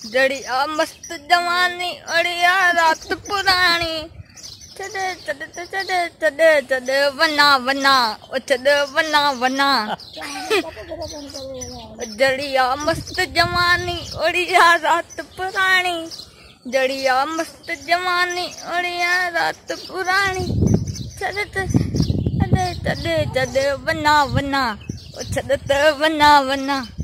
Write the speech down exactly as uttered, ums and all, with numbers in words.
जड़िया मस्त जवानी अड़िया रात पुरानी चढ़े चढ़े चढ़े चढ़े चढ़े वना वना ओ चढ़े वना वना जड़िया मस्त जवानी अड़िया रात पुरानी जड़िया मस्त जवानी अड़िया रात पुरानी चढ़े चढ़े चढ़े चढ़े वना वना ओ चढ़े वना वना।